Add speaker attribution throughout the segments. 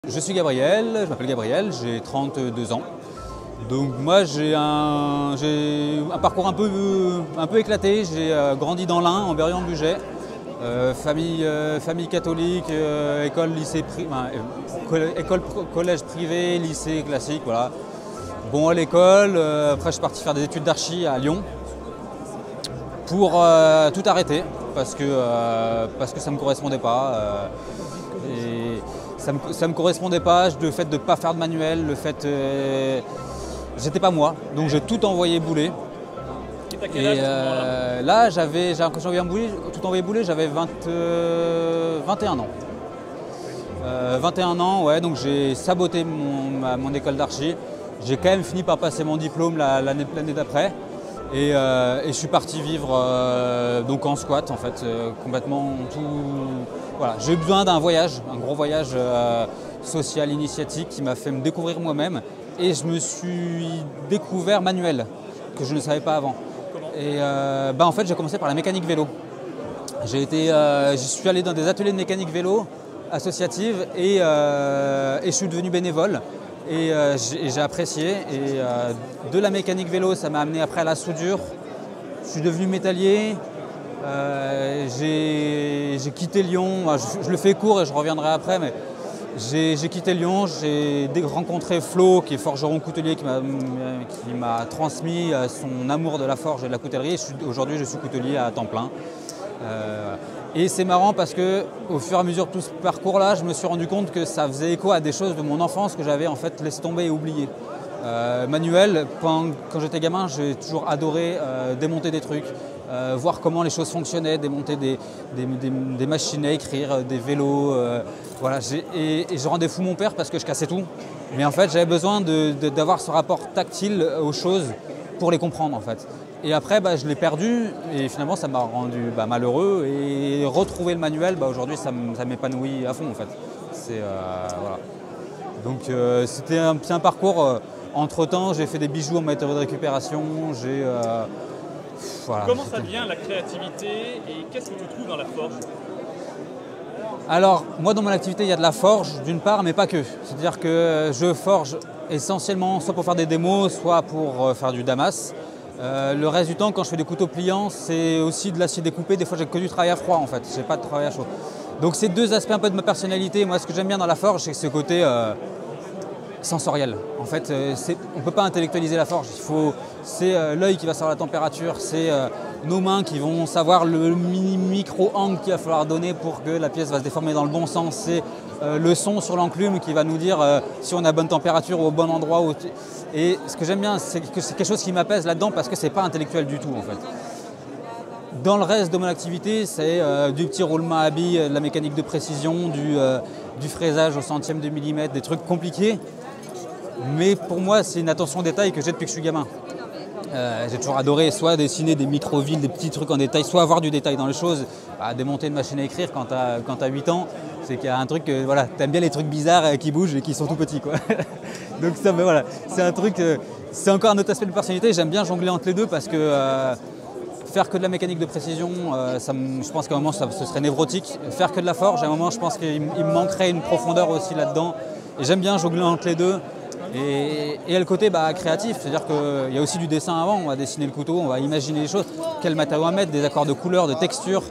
Speaker 1: Je suis Gabriel, je m'appelle Gabriel, j'ai 32 ans. Donc moi j'ai un parcours un peu éclaté. J'ai grandi dans l'Ain, en Berry-en-Bugey. Famille catholique, collège privé, lycée classique, voilà. Bon à l'école, après je suis parti faire des études d'archi à Lyon pour tout arrêter parce que ça ne me correspondait pas. Ça me correspondait pas, le fait de ne pas faire de manuel, le fait... j'étais pas moi, donc j'ai tout envoyé bouler.
Speaker 2: Et
Speaker 1: là, quand j'ai tout envoyé bouler, j'avais 21 ans. 21 ans, ouais, donc j'ai saboté mon école d'archi. J'ai quand même fini par passer mon diplôme l'année d'après. Et je suis parti vivre donc en squat, en fait, complètement tout. Voilà, j'ai eu besoin d'un voyage, un gros voyage social, initiatique qui m'a fait me découvrir moi-même. Et je me suis découvert manuel, que je ne savais pas avant. Et en fait, j'ai commencé par la mécanique vélo. Je suis allé dans des ateliers de mécanique vélo associative et je suis devenu bénévole. Et j'ai apprécié. Et de la mécanique vélo, ça m'a amené après à la soudure. Je suis devenu métallier. J'ai quitté Lyon. Je le fais court et je reviendrai après. Mais j'ai quitté Lyon. J'ai rencontré Flo, qui est forgeron coutelier, qui m'a transmis son amour de la forge et de la coutellerie. Aujourd'hui, je suis coutelier à temps plein. Et c'est marrant parce qu'au fur et à mesure de tout ce parcours-là, je me suis rendu compte que ça faisait écho à des choses de mon enfance que j'avais en fait laissé tomber et oublié. Manuel, quand j'étais gamin, j'ai toujours adoré démonter des trucs, voir comment les choses fonctionnaient, démonter des machines à écrire, des vélos. Voilà. Et je rendais fou mon père parce que je cassais tout. Mais en fait, j'avais besoin d'avoir ce rapport tactile aux choses pour les comprendre en fait. Et après, je l'ai perdu et finalement, ça m'a rendu malheureux. Et retrouver le manuel, aujourd'hui, ça m'épanouit à fond en fait. Voilà. Donc c'était un parcours. Entre-temps, j'ai fait des bijoux en matériaux de récupération.
Speaker 2: Voilà, comment ça devient la créativité et qu'est-ce que tu trouves dans la forge?
Speaker 1: Alors, moi, dans mon activité, il y a de la forge, d'une part, mais pas que. C'est-à-dire que je forge essentiellement soit pour faire des démos, soit pour faire du damas. Le reste du temps, quand je fais des couteaux pliants, c'est aussi de l'acier découpé. Des fois, j'ai que du travail à froid, en fait. J'ai pas de travail à chaud. Donc, c'est deux aspects un peu de ma personnalité. Moi, ce que j'aime bien dans la forge, c'est ce côté sensoriel. En fait, on ne peut pas intellectualiser la forge. C'est l'œil qui va savoir la température, c'est nos mains qui vont savoir le micro-angle qu'il va falloir donner pour que la pièce va se déformer dans le bon sens. C'est le son sur l'enclume qui va nous dire si on a bonne température ou au bon endroit. Et ce que j'aime bien, c'est que c'est quelque chose qui m'apaise là-dedans parce que c'est pas intellectuel du tout en fait. Dans le reste de mon activité, c'est du petit roulement à billes, de la mécanique de précision, du fraisage au centième de millimètre, des trucs compliqués. Mais pour moi, c'est une attention au détail que j'ai depuis que je suis gamin. J'ai toujours adoré soit dessiner des micro-villes, des petits trucs en détail, soit avoir du détail dans les choses. Démonter une machine à écrire quand tu as 8 ans, c'est qu'il y a un truc, voilà, tu aimes bien les trucs bizarres qui bougent et qui sont tout petits, quoi. Donc ça, voilà, c'est un truc, c'est encore un autre aspect de personnalité. J'aime bien jongler entre les deux parce que faire que de la mécanique de précision, je pense qu'à un moment, ce serait névrotique. Faire que de la forge, à un moment, je pense qu'il me manquerait une profondeur aussi là-dedans. Et j'aime bien jongler entre les deux. Et il y a le côté créatif, c'est-à-dire qu'il y a aussi du dessin avant, on va dessiner le couteau, on va imaginer les choses, quel matériau à mettre, des accords de couleurs, de texture.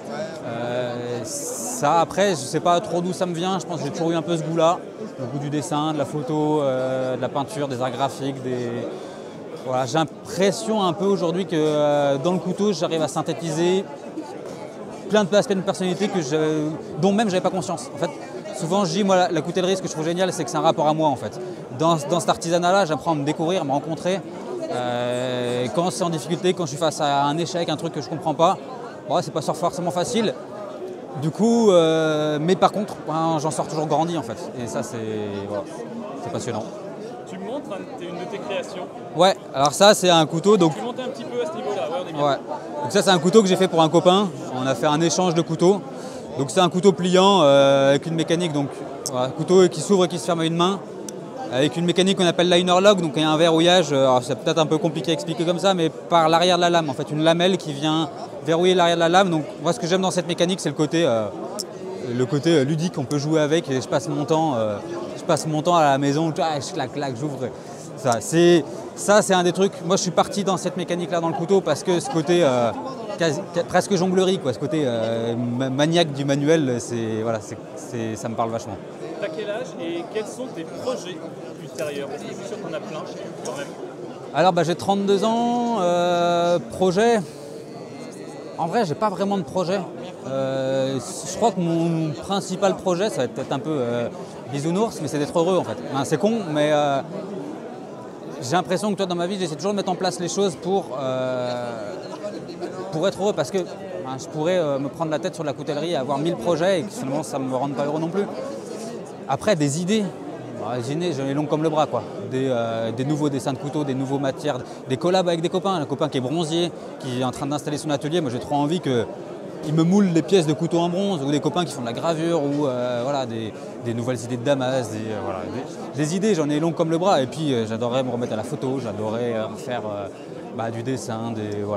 Speaker 1: Ça après, je ne sais pas trop d'où ça me vient, je pense que j'ai toujours eu un peu ce goût-là, le goût du dessin, de la photo, de la peinture, des arts graphiques. Voilà, j'ai l'impression un peu aujourd'hui que dans le couteau, j'arrive à synthétiser plein d'aspects de personnalité dont même je n'avais pas conscience. En fait, souvent, je dis, moi, la coutellerie, ce que je trouve génial, c'est que c'est un rapport à moi, en fait. Dans cet artisanat-là, j'apprends à me découvrir, à me rencontrer. Quand c'est en difficulté, quand je suis face à un échec, un truc que je ne comprends pas, c'est pas forcément facile. Du coup, mais par contre, j'en sors toujours grandi, en fait. Et ça, c'est passionnant.
Speaker 2: Tu me montres une de tes créations?
Speaker 1: Ouais, alors ça, c'est un couteau. Donc...
Speaker 2: Tu montes un petit peu à ce niveau-là, ouais, on est bien.
Speaker 1: Ouais. Donc ça, c'est un couteau que j'ai fait pour un copain. On a fait un échange de couteaux. Donc c'est un couteau pliant avec une mécanique, donc voilà, couteau qui s'ouvre et qui se ferme à une main, avec une mécanique qu'on appelle liner lock, donc il y a un verrouillage, c'est peut-être un peu compliqué à expliquer comme ça, mais par l'arrière de la lame, en fait une lamelle qui vient verrouiller l'arrière de la lame. Donc moi ce que j'aime dans cette mécanique, c'est le côté ludique, on peut jouer avec et je passe mon temps, je passe mon temps à la maison, je claque, j'ouvre. Ça, c'est un des trucs. Moi, je suis parti dans cette mécanique-là dans le couteau parce que ce côté presque jonglerie, quoi, ce côté maniaque du manuel, ça me parle vachement.
Speaker 2: T'as quel âge et quels sont tes projets ultérieurs? Parce que je suis sûr qu'on a plein quand même.
Speaker 1: Alors, j'ai 32 ans. Projet. En vrai, j'ai pas vraiment de projet. Je crois que mon principal projet, ça va être peut-être un peu bisounours, mais c'est d'être heureux en fait. Enfin, c'est con, mais j'ai l'impression que toi, dans ma vie, j'essaie toujours de mettre en place les choses pour être heureux, parce que je pourrais me prendre la tête sur de la coutellerie et avoir 1000 projets et que finalement ça ne me rende pas heureux non plus. Après, des idées. Les idées, j'en ai long comme le bras, quoi. Des nouveaux dessins de couteaux, des nouveaux matières, des collabs avec des copains. Un copain qui est bronzier, qui est en train d'installer son atelier. Moi, j'ai trop envie qu'il me moule des pièces de couteaux en bronze, ou des copains qui font de la gravure, ou des nouvelles idées de Damas. Des idées, j'en ai long comme le bras. Et puis, j'adorerais me remettre à la photo, j'adorerais faire du dessin,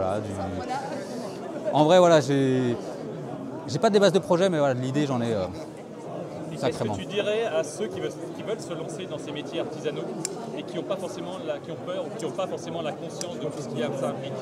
Speaker 1: En vrai, voilà, j'ai pas des bases de projet, mais voilà, de l'idée, j'en ai sacrément.
Speaker 2: Qu'est-ce que tu dirais à ceux qui veulent se lancer dans ces métiers artisanaux et qui ont peur ou qui n'ont pas forcément la conscience de tout ce qu'il y a que ça implique?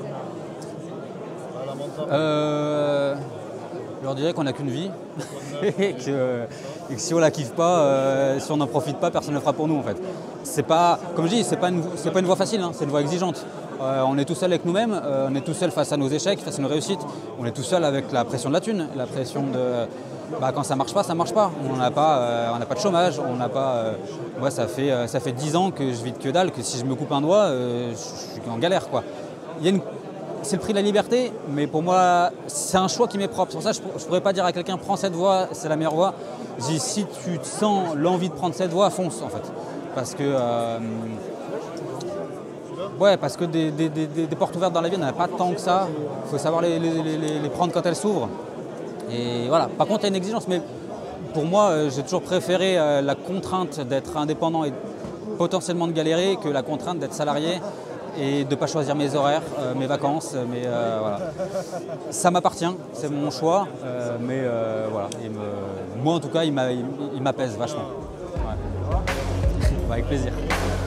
Speaker 1: Je leur dirais qu'on n'a qu'une vie et que si on la kiffe pas, si on n'en profite pas, personne ne le fera pour nous en fait. C'est pas, comme je dis, c'est pas une voie facile, c'est une voie exigeante. On est tout seul avec nous-mêmes, on est tout seul face à nos échecs, face à nos réussites. On est tout seul avec la pression de la thune, la pression de quand ça marche pas, ça marche pas. On n'a pas de chômage, on n'a pas. Moi, ça fait 10 ans que je vis de que dalle, que si je me coupe un doigt, je suis en galère quoi. C'est le prix de la liberté, mais pour moi, c'est un choix qui m'est propre. C'est pour ça que je ne pourrais pas dire à quelqu'un prends cette voie, c'est la meilleure voie. Je dis si tu te sens l'envie de prendre cette voie, fonce en fait. Parce que parce que des portes ouvertes dans la vie, on n'en a pas tant que ça. Il faut savoir les prendre quand elles s'ouvrent. Et voilà. Par contre, il y a une exigence, mais pour moi, j'ai toujours préféré la contrainte d'être indépendant et potentiellement de galérer que la contrainte d'être salarié et de ne pas choisir mes horaires, mes vacances, mais voilà. Ça m'appartient, c'est mon choix, mais voilà. Moi en tout cas, il m'apaise vachement. Ouais. Avec plaisir.